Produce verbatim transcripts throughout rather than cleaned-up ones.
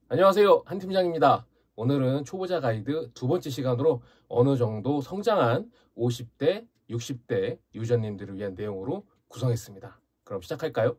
안녕하세요, 한 팀장입니다. 오늘은 초보자 가이드 두 번째 시간으로 어느 정도 성장한 오십 대, 육십 대 유저님들을 위한 내용으로 구성했습니다. 그럼 시작할까요?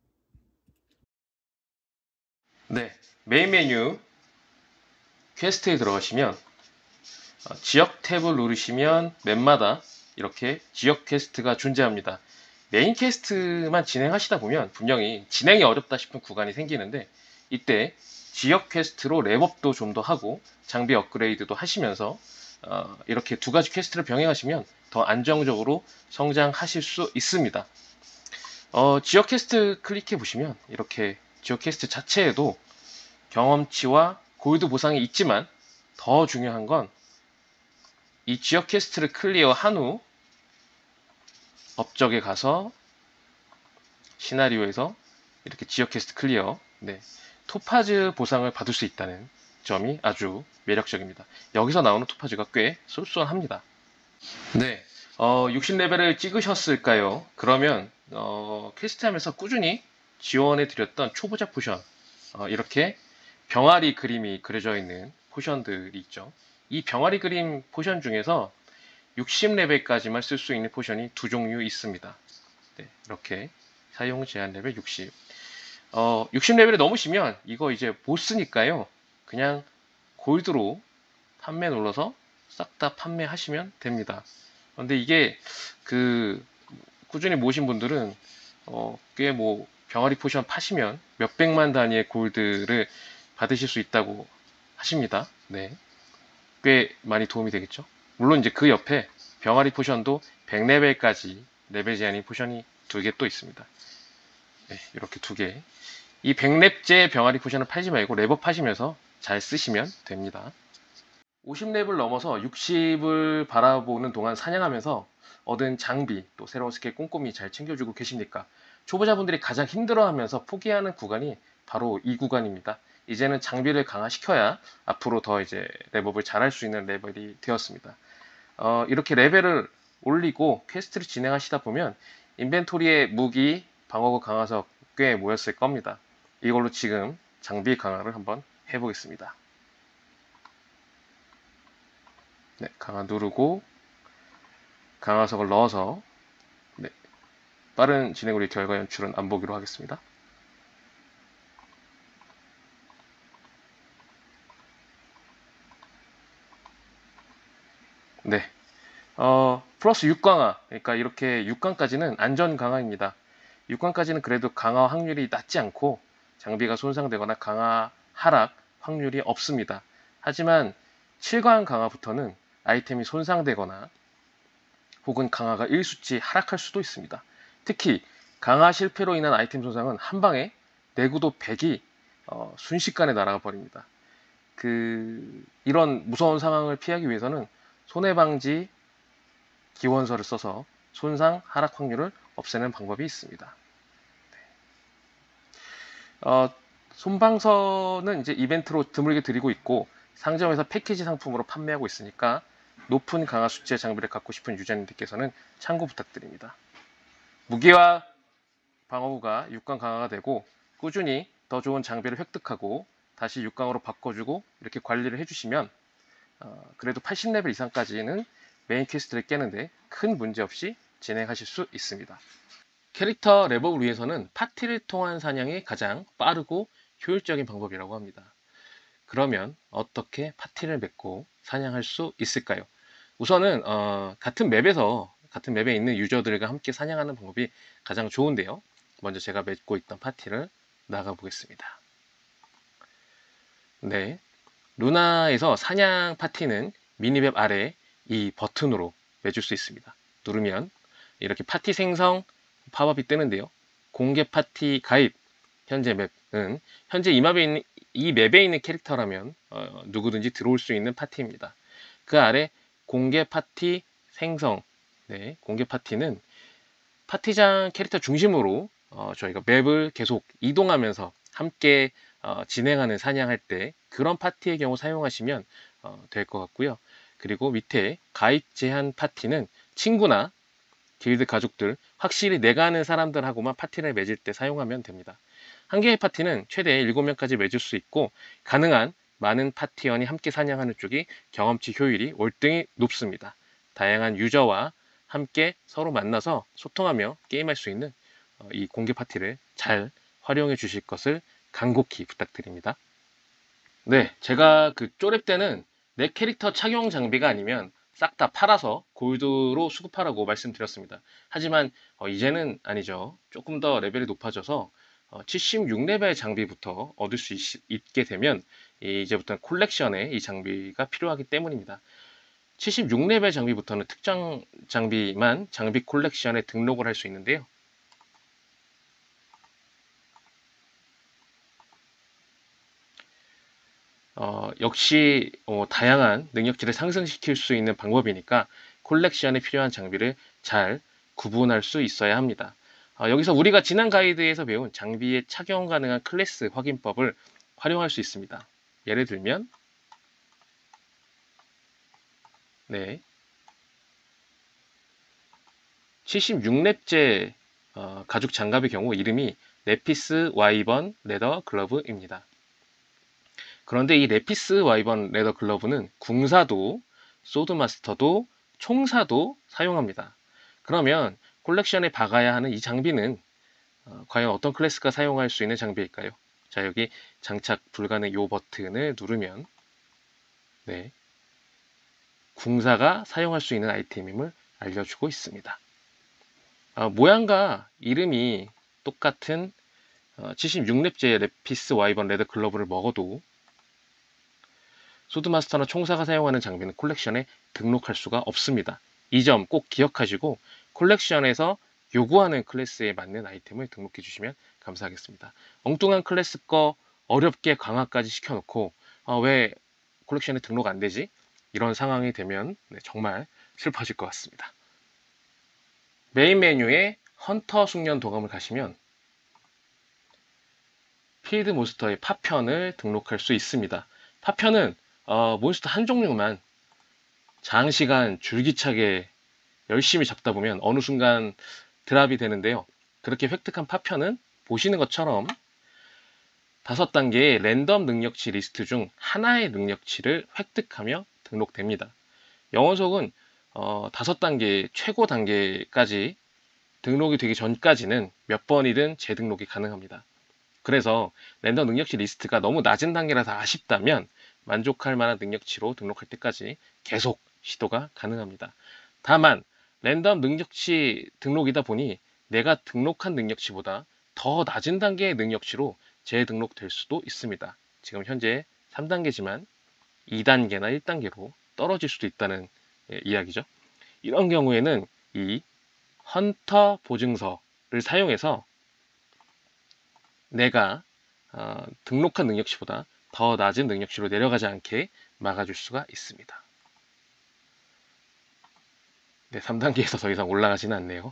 네, 메인 메뉴 퀘스트에 들어가시면 어, 지역 탭을 누르시면 맵마다 이렇게 지역 퀘스트가 존재합니다. 메인 퀘스트만 진행하시다 보면 분명히 진행이 어렵다 싶은 구간이 생기는데, 이때 지역 퀘스트로 랩업도 좀 더 하고 장비 업그레이드도 하시면서 어, 이렇게 두 가지 퀘스트를 병행하시면 더 안정적으로 성장하실 수 있습니다. 어, 지역 퀘스트 클릭해 보시면 이렇게 지역 퀘스트 자체에도 경험치와 골드 보상이 있지만, 더 중요한 건 이 지역 퀘스트를 클리어한 후 업적에 가서 시나리오에서 이렇게 지역 퀘스트 클리어, 네, 토파즈 보상을 받을 수 있다는 점이 아주 매력적입니다. 여기서 나오는 토파즈가 꽤 쏠쏠합니다. 네, 어, 육십 레벨을 찍으셨을까요? 그러면 어, 퀘스트 하면서 꾸준히 지원해 드렸던 초보자 포션, 어, 이렇게 병아리 그림이 그려져 있는 포션들이 있죠. 이 병아리 그림 포션 중에서 육십 레벨까지만 쓸 수 있는 포션이 두 종류 있습니다. 네, 이렇게 사용 제한 레벨 육십. 어, 육십 레벨이 넘으시면 이거 이제 못 쓰니까요. 그냥 골드로 판매 눌러서 싹 다 판매하시면 됩니다. 근데 이게 그 꾸준히 모으신 분들은 어, 꽤 뭐 병아리 포션 파시면 몇백만 단위의 골드를 받으실 수 있다고 하십니다. 네. 꽤 많이 도움이 되겠죠. 물론 이제 그 옆에 병아리 포션도 백 레벨까지 레벨 제한인 포션이 두 개 또 있습니다. 네, 이렇게 두 개. 이 백 렙제 병아리 포션을 팔지 말고 랩업 하시면서 잘 쓰시면 됩니다. 오십 렙을 넘어서 육십을 바라보는 동안 사냥하면서 얻은 장비, 또 새로운 스킬 꼼꼼히 잘 챙겨주고 계십니까? 초보자분들이 가장 힘들어하면서 포기하는 구간이 바로 이 구간입니다. 이제는 장비를 강화시켜야 앞으로 더 이제 랩업을 잘할 수 있는 레벨이 되었습니다. 어, 이렇게 레벨을 올리고 퀘스트를 진행하시다 보면 인벤토리에 무기, 방어구 강화석 꽤 모였을 겁니다. 이걸로 지금 장비 강화를 한번 해보겠습니다. 네, 강화 누르고 강화석을 넣어서, 네, 빠른 진행으로 결과 연출은 안 보기로 하겠습니다. 네, 어, 플러스 육 강화, 그러니까 이렇게 육 강까지는 안전 강화입니다. 육 강까지는 그래도 강화 확률이 낮지 않고 장비가 손상되거나 강화 하락 확률이 없습니다. 하지만 칠 강 강화부터는 아이템이 손상되거나 혹은 강화가 일 수치 하락할 수도 있습니다. 특히 강화 실패로 인한 아이템 손상은 한 방에 내구도 백이 어, 순식간에 날아가 버립니다. 그 이런 무서운 상황을 피하기 위해서는 손해방지 기원서를 써서 손상 하락 확률을 없애는 방법이 있습니다. 어, 손방서는 이제 이벤트로 드물게 드리고 있고 상점에서 패키지 상품으로 판매하고 있으니까 높은 강화 수치의 장비를 갖고 싶은 유저님들께서는 참고 부탁드립니다. 무기와 방어구가 육 강 강화가 되고 꾸준히 더 좋은 장비를 획득하고 다시 육 강으로 바꿔주고 이렇게 관리를 해주시면 어, 그래도 팔십 레벨 이상까지는 메인 퀘스트를 깨는데 큰 문제 없이 진행하실 수 있습니다. 캐릭터 랩업을 위해서는 파티를 통한 사냥이 가장 빠르고 효율적인 방법이라고 합니다. 그러면 어떻게 파티를 맺고 사냥할 수 있을까요? 우선은 어, 같은 맵에서 같은 맵에 있는 유저들과 함께 사냥하는 방법이 가장 좋은데요. 먼저 제가 맺고 있던 파티를 나가 보겠습니다. 네, 루나에서 사냥 파티는 미니맵 아래 이 버튼으로 맺을 수 있습니다. 누르면 이렇게 파티 생성 팝업이 뜨는데요. 공개 파티 가입. 현재 맵은 현재 이 맵에 있는, 이 맵에 있는 캐릭터라면 어, 누구든지 들어올 수 있는 파티입니다. 그 아래 공개 파티 생성. 네, 공개 파티는 파티장 캐릭터 중심으로 어, 저희가 맵을 계속 이동하면서 함께 어, 진행하는 사냥할 때 그런 파티의 경우 사용하시면 어, 될 것 같고요. 그리고 밑에 가입 제한 파티는 친구나 길드 가족들, 확실히 내가 아는 사람들하고만 파티를 맺을 때 사용하면 됩니다. 한 개의 파티는 최대 일곱 명까지 맺을 수 있고 가능한 많은 파티원이 함께 사냥하는 쪽이 경험치 효율이 월등히 높습니다. 다양한 유저와 함께 서로 만나서 소통하며 게임할 수 있는 이 공개 파티를 잘 활용해 주실 것을 간곡히 부탁드립니다. 네, 제가 그 쪼렙 때는 내 캐릭터 착용 장비가 아니면 싹 다 팔아서 골드로 수급하라고 말씀드렸습니다. 하지만 어, 이제는 아니죠. 조금 더 레벨이 높아져서 어, 칠십육 레벨 장비부터 얻을 수 있, 게 되면 이제부터는 콜렉션에 이 장비가 필요하기 때문입니다. 칠십육 레벨 장비부터는 특정 장비만 장비 콜렉션에 등록을 할 수 있는데요. 어, 역시 어, 다양한 능력치를 상승시킬 수 있는 방법이니까 콜렉션에 필요한 장비를 잘 구분할 수 있어야 합니다. 어, 여기서 우리가 지난 가이드에서 배운 장비에 착용 가능한 클래스 확인법을 활용할 수 있습니다. 예를 들면 네, 칠십육 렙제 어, 가죽 장갑의 경우 이름이 네피스 와이번 레더 글러브입니다. 그런데 이 레피스 와이번 레더 글러브는 궁사도, 소드마스터도, 총사도 사용합니다. 그러면 콜렉션에 박아야 하는 이 장비는 어, 과연 어떤 클래스가 사용할 수 있는 장비일까요? 자, 여기 장착 불가능 요 버튼을 누르면 네, 궁사가 사용할 수 있는 아이템임을 알려주고 있습니다. 어, 모양과 이름이 똑같은 어, 칠십육 렙제 레피스 와이번 레더 글러브를 먹어도 소드마스터나 총사가 사용하는 장비는 콜렉션에 등록할 수가 없습니다. 이 점 꼭 기억하시고 콜렉션에서 요구하는 클래스에 맞는 아이템을 등록해 주시면 감사하겠습니다. 엉뚱한 클래스 거 어렵게 강화까지 시켜놓고 어, 왜 콜렉션에 등록 안 되지? 이런 상황이 되면 네, 정말 슬퍼질 것 같습니다. 메인 메뉴에 헌터 숙련 도감을 가시면 필드 몬스터의 파편을 등록할 수 있습니다. 파편은 어, 몬스터 한 종류만 장시간 줄기차게 열심히 잡다 보면 어느 순간 드랍이 되는데요. 그렇게 획득한 파편은 보시는 것처럼 다섯 단계의 랜덤 능력치 리스트 중 하나의 능력치를 획득하며 등록됩니다. 영원석은 어, 다섯 단계 최고 단계까지 등록이 되기 전까지는 몇 번이든 재등록이 가능합니다. 그래서 랜덤 능력치 리스트가 너무 낮은 단계라서 아쉽다면 만족할 만한 능력치로 등록할 때까지 계속 시도가 가능합니다. 다만 랜덤 능력치 등록이다 보니 내가 등록한 능력치보다 더 낮은 단계의 능력치로 재등록될 수도 있습니다. 지금 현재 삼 단계지만 이 단계나 일 단계로 떨어질 수도 있다는 예, 이야기죠. 이런 경우에는 이 헌터 보증서를 사용해서 내가 어, 등록한 능력치보다 더 낮은 능력치로 내려가지 않게 막아줄 수가 있습니다. 네, 삼 단계에서 더 이상 올라가지는 않네요.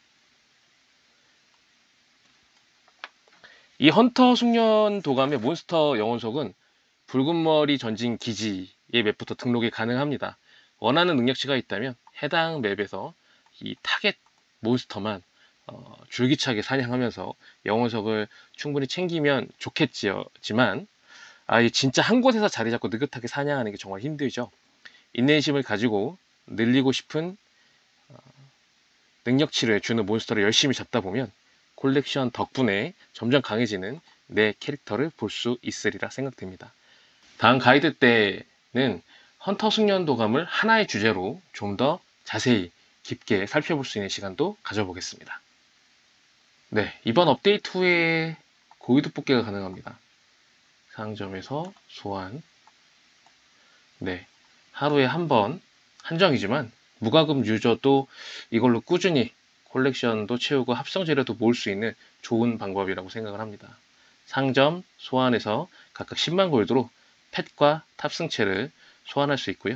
이 헌터 숙련 도감의 몬스터 영혼석은 붉은 머리 전진 기지의 맵부터 등록이 가능합니다. 원하는 능력치가 있다면 해당 맵에서 이 타겟 몬스터만 어, 줄기차게 사냥하면서 영혼석을 충분히 챙기면 좋겠지만 아, 진짜 한 곳에서 자리 잡고 느긋하게 사냥하는 게 정말 힘들죠. 인내심을 가지고 늘리고 싶은 어, 능력치를 주는 몬스터를 열심히 잡다 보면 콜렉션 덕분에 점점 강해지는 내 캐릭터를 볼 수 있으리라 생각됩니다. 다음 가이드 때는 헌터 숙련 도감을 하나의 주제로 좀 더 자세히 깊게 살펴볼 수 있는 시간도 가져보겠습니다. 네, 이번 업데이트 후에 고위도 뽑기가 가능합니다. 상점에서 소환. 네, 하루에 한 번 한정이지만 무과금 유저도 이걸로 꾸준히 콜렉션도 채우고 합성 재료도 모을 수 있는 좋은 방법이라고 생각을 합니다. 상점 소환해서 각각 십만 골드로 펫과 탑승체를 소환할 수 있고요.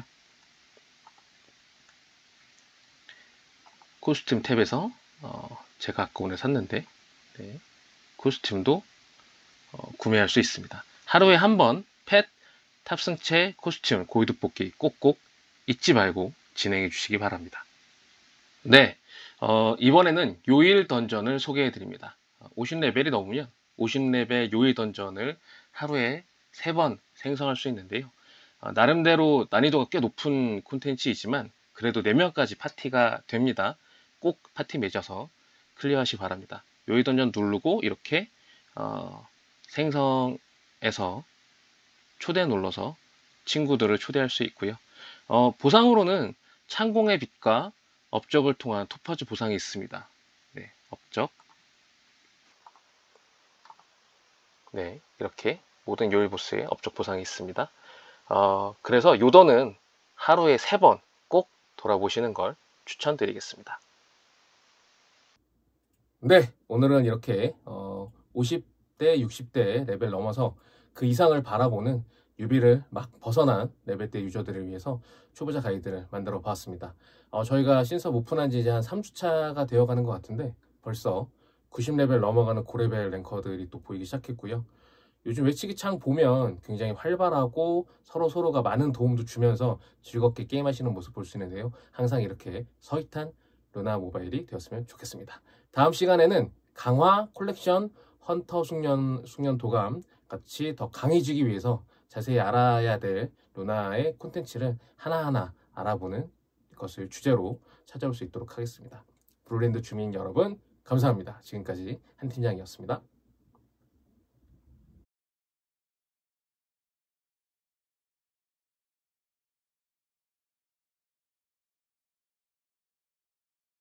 코스튬 탭에서 어, 제가 아까 오늘 샀는데 네, 코스튬도 어, 구매할 수 있습니다. 하루에 한 번 펫, 탑승체, 코스튬, 고위도 뽑기 꼭꼭 잊지 말고 진행해 주시기 바랍니다. 네, 어, 이번에는 요일 던전을 소개해 드립니다. 오십 레벨이 넘으면 오십 레벨 요일 던전을 하루에 세 번 생성할 수 있는데요. 어, 나름대로 난이도가 꽤 높은 콘텐츠이지만 그래도 네 명까지 파티가 됩니다. 꼭 파티 맺어서 클리어하시기 바랍니다. 요일 던전 누르고 이렇게 어, 생성해서 초대 눌러서 친구들을 초대할 수 있고요. 어, 보상으로는 창공의 빛과 업적을 통한 토파즈 보상이 있습니다. 네, 업적. 네, 이렇게 모든 요일 보스의 업적 보상이 있습니다. 어, 그래서 요던은 하루에 세 번 꼭 돌아보시는 걸 추천드리겠습니다. 네, 오늘은 이렇게 어, 오십 대, 육십 대 레벨 넘어서 그 이상을 바라보는 유비를 막 벗어난 레벨대 유저들을 위해서 초보자 가이드를 만들어 보았습니다. 어, 저희가 신섭 오픈한 지 이제 한 삼 주차가 되어가는 것 같은데 벌써 구십 레벨 넘어가는 고레벨 랭커들이 또 보이기 시작했고요. 요즘 외치기 창 보면 굉장히 활발하고 서로 서로가 많은 도움도 주면서 즐겁게 게임하시는 모습 볼 수 있는데요. 항상 이렇게 서윗한 루나 모바일이 되었으면 좋겠습니다. 다음 시간에는 강화 콜렉션 헌터 숙련, 숙련 도감 같이 더 강해지기 위해서 자세히 알아야 될 루나의 콘텐츠를 하나하나 알아보는 것을 주제로 찾아올 수 있도록 하겠습니다. 브루랜드 주민 여러분 감사합니다. 지금까지 한 팀장이었습니다.